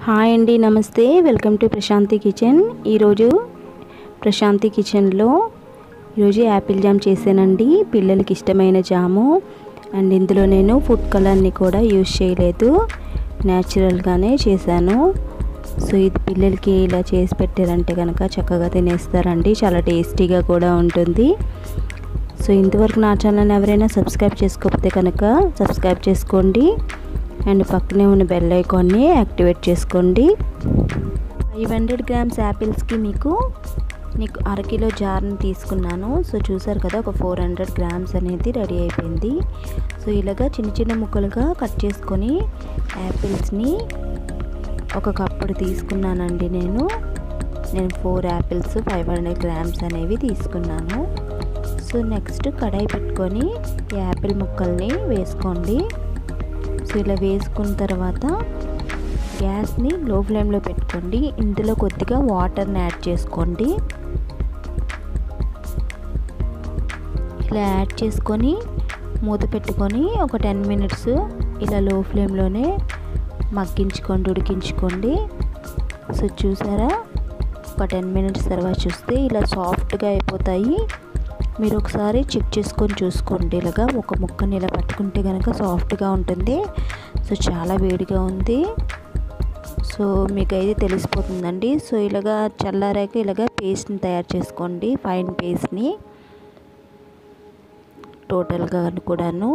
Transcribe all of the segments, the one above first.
Hi అండి, నమస్తే. Welcome to Prashanti kitchen. ఈరోజు ప్రశాంతి కిచెన్లో ఈరోజు యాపిల్ జామ్ చేశానండి. పిల్లలకి ఇష్టమైన జాము. అండ్ ఇందులో నేను ఫుడ్ కలర్ని కూడా యూజ్ చేయలేదు, న్యాచురల్గానే చేశాను. సో ఇది పిల్లలకి ఇలా చేసి పెట్టారంటే కనుక చక్కగా తినేస్తారండి. చాలా టేస్టీగా కూడా ఉంటుంది. సో ఇంతవరకు నా ఛానల్ ఎవరైనా సబ్స్క్రైబ్ చేసుకోకపోతే కనుక సబ్స్క్రైబ్ చేసుకోండి. అండ్ పక్కనే ఉన్న బెల్ ఐకాన్ని యాక్టివేట్ చేసుకోండి. 500 గ్రామ్స్ యాపిల్స్కి నీకు అరకిలో జార్ని తీసుకున్నాను. సో చూసారు కదా, ఒక 400 గ్రామ్స్ అనేది రెడీ అయిపోయింది. సో ఇలాగా చిన్న చిన్న ముక్కలుగా కట్ చేసుకొని యాపిల్స్ని ఒక కప్పుడు తీసుకున్నానండి. నేను 4 యాపిల్స్ 500 గ్రామ్స్ అనేవి తీసుకున్నాను. సో నెక్స్ట్ కడాయి పెట్టుకొని యాపిల్ ముక్కల్ని వేసుకోండి. సో ఇలా వేసుకున్న తర్వాత గ్యాస్ని లో ఫ్లేమ్లో పెట్టుకోండి. ఇందులో కొద్దిగా వాటర్ని యాడ్ చేసుకోండి. ఇలా యాడ్ చేసుకొని మూత పెట్టుకొని ఒక 10 మినిట్స్ ఇలా లో ఫ్లేమ్లోనే ఉడికించుకోండి. సో చూసారా, ఒక 10 మినిట్స్ తర్వాత చూస్తే ఇలా సాఫ్ట్గా అయిపోతాయి. మీరు ఒకసారి చెక్ చేసుకొని చూసుకోండి. ఇలాగా ఒక ముక్కని ఇలా పట్టుకుంటే కనుక సాఫ్ట్గా ఉంటుంది. సో చాలా వేడిగా ఉంది. సో మీకు అయితే తెలిసిపోతుందండి. సో ఇలాగా చల్లారాక ఇలాగా పేస్ట్ని తయారు చేసుకోండి, ఫైన్ పేస్ట్ని టోటల్గా కూడాను.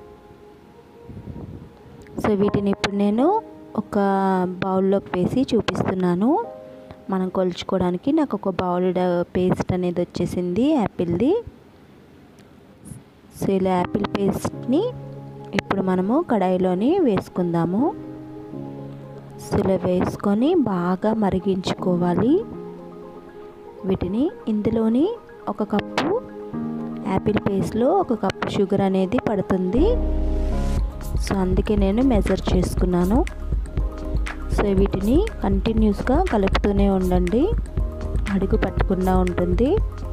సో వీటిని ఇప్పుడు నేను ఒక బౌల్లోకి వేసి చూపిస్తున్నాను. మనం కొలుచుకోవడానికి నాకు ఒక బౌల్ పేస్ట్ అనేది వచ్చేసింది యాపిల్ది. సో ఇలా యాపిల్ పేస్ట్ని ఇప్పుడు మనము కడాయిలోని వేసుకుందాము. సో ఇలా వేసుకొని బాగా మరిగించుకోవాలి వీటిని. ఇందులోని ఒక కప్పు యాపిల్ పేస్ట్లో ఒక కప్పు షుగర్ అనేది పడుతుంది. సో అందుకే నేను మెజర్ చేసుకున్నాను. సో వీటిని కంటిన్యూస్గా కలుపుతూనే ఉండండి, అడుగు పట్టకుండా ఉంటుంది.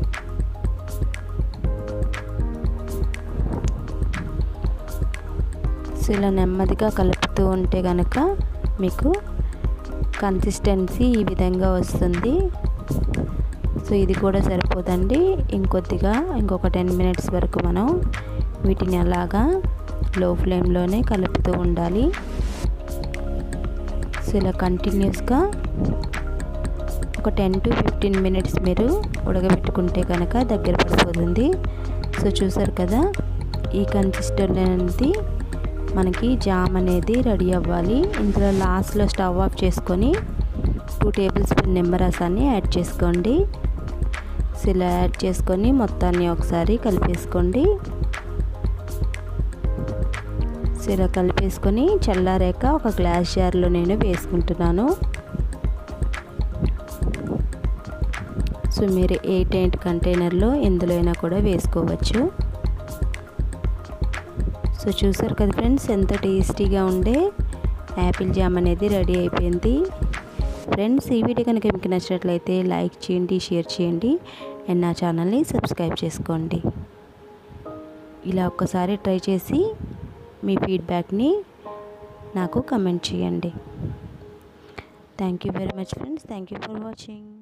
సో ఇలా నెమ్మదిగా కలుపుతూ ఉంటే కనుక మీకు కన్సిస్టెన్సీ ఈ విధంగా వస్తుంది. సో ఇది కూడా సరిపోదండి, ఇంకొక 10 మినిట్స్ వరకు మనం వీటిని అలాగా లో ఫ్లేమ్లోనే కలుపుతూ ఉండాలి. సో ఇలా కంటిన్యూస్గా ఒక 10 to 15 మినిట్స్ మీరు ఉడకబెట్టుకుంటే కనుక దగ్గర పడిపోతుంది. సో చూసారు కదా, ఈ కన్సిస్టెన్సీ మనకి జామ్ అనేది రెడీ అవ్వాలి. ఇందులో లాస్ట్లో స్టవ్ ఆఫ్ చేసుకొని 2 టేబుల్ స్పూన్ నిమ్మరసాన్ని యాడ్ చేసుకోండి. సో ఇలా యాడ్ చేసుకొని మొత్తాన్ని ఒకసారి కలిపేసుకోండి. సో ఇలా కలిపేసుకొని చల్లారాక ఒక గ్లాస్ జార్లో నేను వేసుకుంటున్నాను. సో మీరు 8 కంటైనర్లో ఎందులో అయినా కూడా వేసుకోవచ్చు. సో చూసారు కదా ఫ్రెండ్స్, ఎంత టేస్టీగా ఉండే యాపిల్ జామ్ అనేది రెడీ అయిపోయింది. ఫ్రెండ్స్, ఈ వీడియో కనుక మీకు నచ్చినట్లయితే లైక్ చేయండి, షేర్ చేయండి అండ్ నా ఛానల్ని సబ్స్క్రైబ్ చేసుకోండి. ఇలా ఒక్కసారి ట్రై చేసి మీ ఫీడ్బ్యాక్ని నాకు కమెంట్ చేయండి. Thank you very much friends. Thank you for watching.